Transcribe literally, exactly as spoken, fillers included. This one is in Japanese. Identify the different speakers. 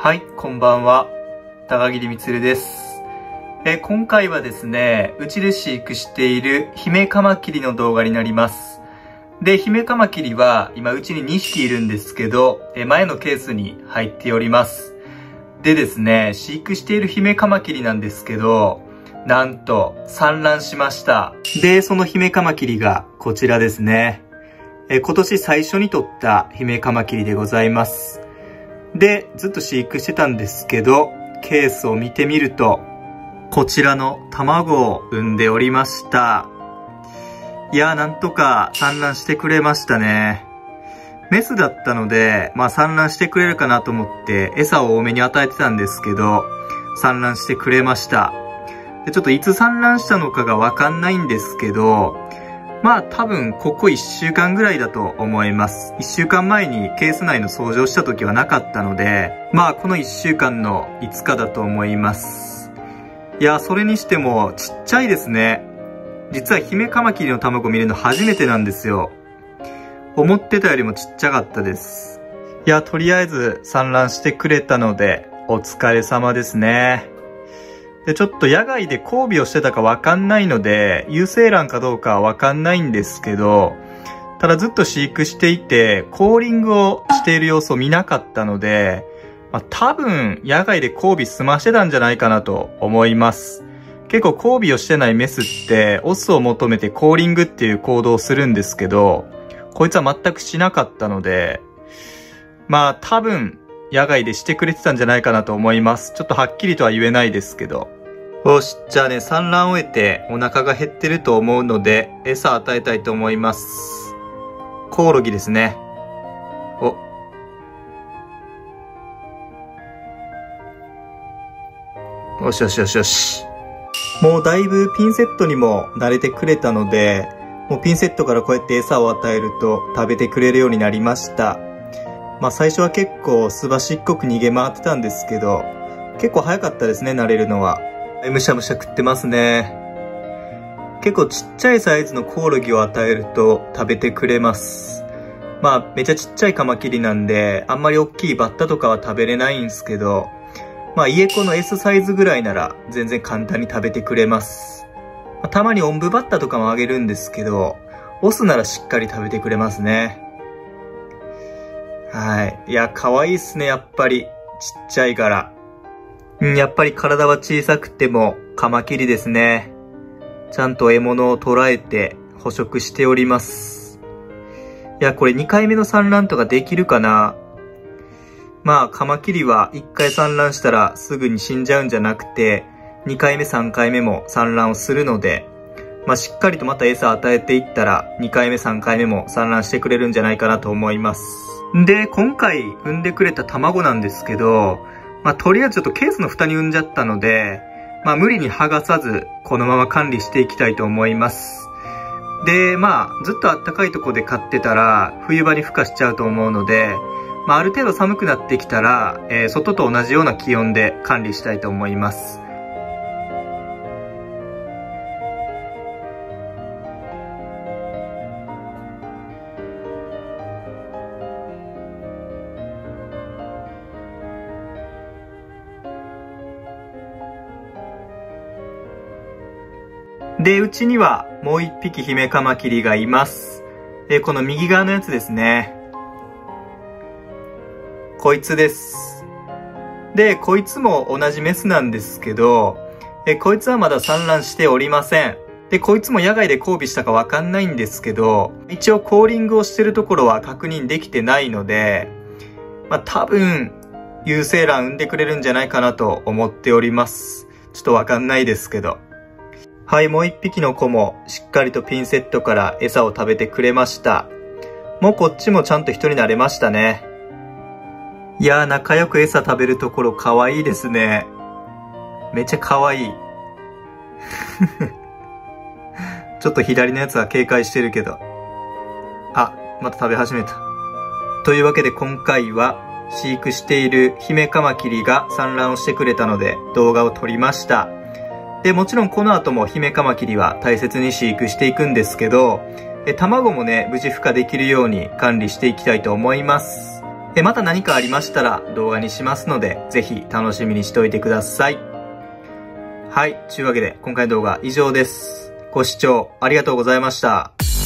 Speaker 1: はい、こんばんは。高桐充です。え、今回はですね、うちで飼育している姫カマキリの動画になります。で、姫カマキリは今うちににひきいるんですけど、え、前のケースに入っております。でですね、飼育している姫カマキリなんですけど、なんと産卵しました。で、その姫カマキリがこちらですね。え、今年最初に取った姫カマキリでございます。で、ずっと飼育してたんですけど、ケースを見てみると、こちらの卵を産んでおりました。いやー、なんとか産卵してくれましたね。メスだったので、まあ産卵してくれるかなと思って餌を多めに与えてたんですけど、産卵してくれました。で、ちょっといつ産卵したのかがわかんないんですけど、まあ多分ここいっしゅうかんぐらいだと思います。いっしゅうかんまえにケース内の掃除をした時はなかったので、まあこのいっしゅうかんのいつかだと思います。いや、それにしてもちっちゃいですね。実は姫カマキリの卵見るの初めてなんですよ。思ってたよりもちっちゃかったです。いや、とりあえず産卵してくれたのでお疲れ様ですね。で、ちょっと野外で交尾をしてたかわかんないので、有精卵かどうかはわかんないんですけど、ただずっと飼育していて、コーリングをしている様子を見なかったので、まあ、多分野外で交尾済ましてたんじゃないかなと思います。結構交尾をしてないメスって、オスを求めてコーリングっていう行動をするんですけど、こいつは全くしなかったので、まあ多分、野外でしてくれてたんじゃないかなと思います。ちょっとはっきりとは言えないですけど。よし、じゃあね、産卵を終えてお腹が減ってると思うので、餌与えたいと思います。コオロギですね。お。よしよしよしよし。もうだいぶピンセットにも慣れてくれたので、もうピンセットからこうやって餌を与えると食べてくれるようになりました。まあ最初は結構すばしっこく逃げ回ってたんですけど、結構早かったですね、慣れるのは。むしゃむしゃ食ってますね。結構ちっちゃいサイズのコオロギを与えると食べてくれます。まあめちゃちっちゃいカマキリなんで、あんまり大きいバッタとかは食べれないんですけど、まあイエコの エス サイズぐらいなら全然簡単に食べてくれます。まあ、たまにおんぶバッタとかもあげるんですけど、オスならしっかり食べてくれますね。はい。いや、可愛いっすね、やっぱり。ちっちゃいから。うん、やっぱり体は小さくてもカマキリですね。ちゃんと獲物を捕らえて捕食しております。いや、これにかいめの産卵とかできるかな？まあ、カマキリはいっかい産卵したらすぐに死んじゃうんじゃなくて、にかいめさんかいめも産卵をするので、まあ、しっかりとまた餌与えていったらにかいめさんかいめも産卵してくれるんじゃないかなと思います。で、今回産んでくれた卵なんですけど、まあ、とりあえずちょっとケースの蓋に産んじゃったので、まあ、無理に剥がさず、このまま管理していきたいと思います。で、まあ、ずっとあったかいところで飼ってたら、冬場に孵化しちゃうと思うので、まあ、ある程度寒くなってきたら、えー、外と同じような気温で管理したいと思います。で、うちにはもう一匹姫カマキリがいます。えー、この右側のやつですね。こいつです。で、こいつも同じメスなんですけど、えー、こいつはまだ産卵しておりません。で、こいつも野外で交尾したかわかんないんですけど、一応コーリングをしてるところは確認できてないので、まあ多分、有精卵産んでくれるんじゃないかなと思っております。ちょっとわかんないですけど。はい、もう一匹の子もしっかりとピンセットから餌を食べてくれました。もうこっちもちゃんと人になれましたね。いやー、仲良く餌食べるところかわいいですね。めっちゃかわいい。ちょっと左のやつは警戒してるけど。あ、また食べ始めた。というわけで今回は飼育している姫カマキリが産卵をしてくれたので動画を撮りました。で、もちろんこの後も姫カマキリは大切に飼育していくんですけど、え卵もね、無事孵化できるように管理していきたいと思います。 え、また何かありましたら動画にしますので、ぜひ楽しみにしておいてください。はい。というわけで、今回の動画以上です。ご視聴ありがとうございました。